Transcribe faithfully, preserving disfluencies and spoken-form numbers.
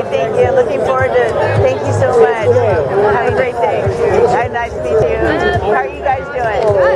Okay, thank you. Looking forward to it. Thank you so much. Have a great day. Nice to meet you. How are you guys doing?